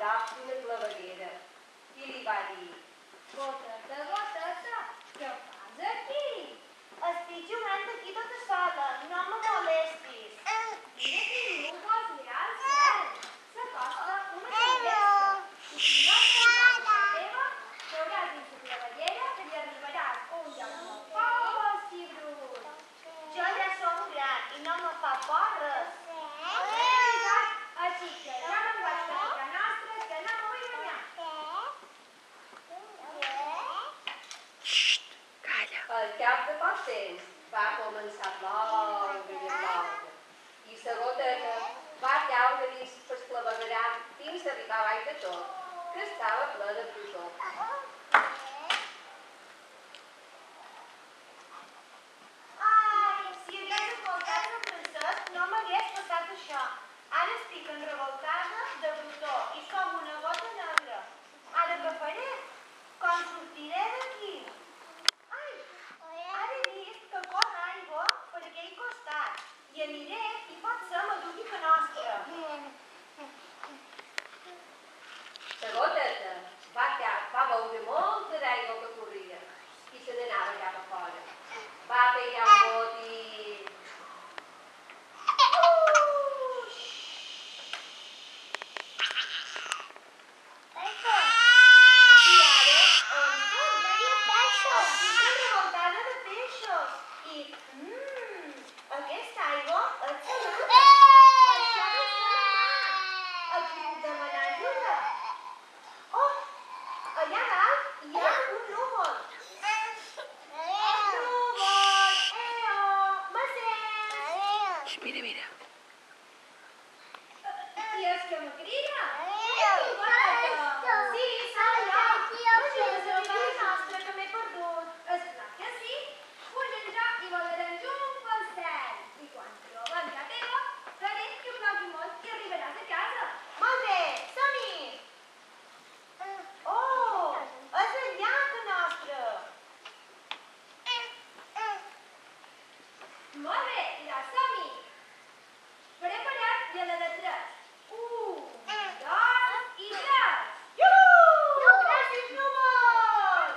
prop d'una claveguera i li va dir: Goteta, goteta, què fas aquí? Estic jugant aquí tota sola, no me molestis. Mira quin núvol hi ha al cel. S'acosta una tempesta. I si no tens casa teva, veuràs dins la clavellera que li arribaràs un lloc molt fort i brut. Jo ja som gran i no me fa por res. Així que ja me'n vaig per casa nostra, que no m'ho vull banyar. Al cap de poc temps va començar a ploure i a ploure i la goteta va caure dins el clavegueram fins a arribar a baix de tot, que estava ple de plutó. Ai, si hagués escoltat el Francesc no m'hagués passat això. Ara estic enrevoltada de brutó i som una gota negra. Ara què faré? Com sortiré d'aquí? Ai, ara he vist que corre aigua per aquell costat i aniré i potser m'adugui que nostra. La goteta va beure molta d'aigua que corria i se n'anava cap a fora. Va pegar un bot i... I ara, on som? Estic enrevoltada de peixos. I, aquesta aigua és salada. Això no és mar. Aquí puc demanar ajuda. Oh, allà dalt hi ha un núvol. Núvol, me sents? Mira. I és que me crida. Sí, som jo. M'ajudes a arribar a nostra, que m'he perdut. Esclar que sí. Pugen jo i volarem junts pel cel. I quan trobem la teva, faré que plogui molt i arribaràs a casa. Molt bé, som-hi. Oh, és allà que nostra. Molt bé, ja som-hi. Prepara't i a la de 3. 1, 2 i 3. Iuhu! Gràcies, núvol!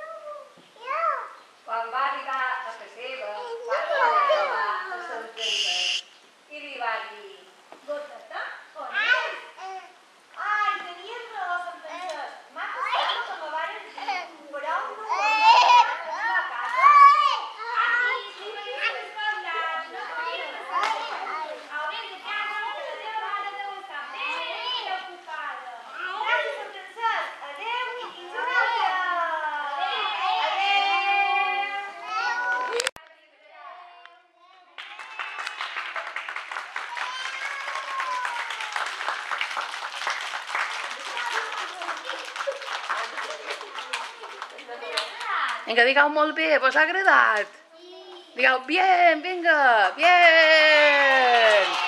Quan va arribar a casa seva, va trobar a Sant Francesc i li va dir: Goteta, on és? Ai, tenies raó, Sant Francesc. M'ha passat el que me varen dir, però un núvol a la casa. Aquí, si veies desvetllat, no podries passar res. Au, vés a casa, que la teva mare deu estar ben preocupada. Gràcies, Sant Francesc. Adéu i fins aviat. Adéu. Vinga, digueu molt bé, vos ha agradat? Digueu, bien, vinga, bien!